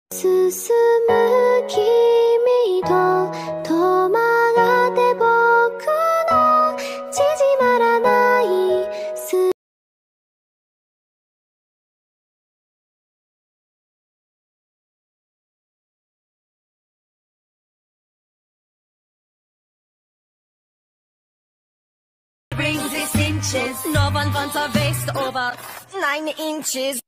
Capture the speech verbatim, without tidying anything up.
進む君と止まって僕の縮まらないす Brings its inches. No one wants a waist over nine inches.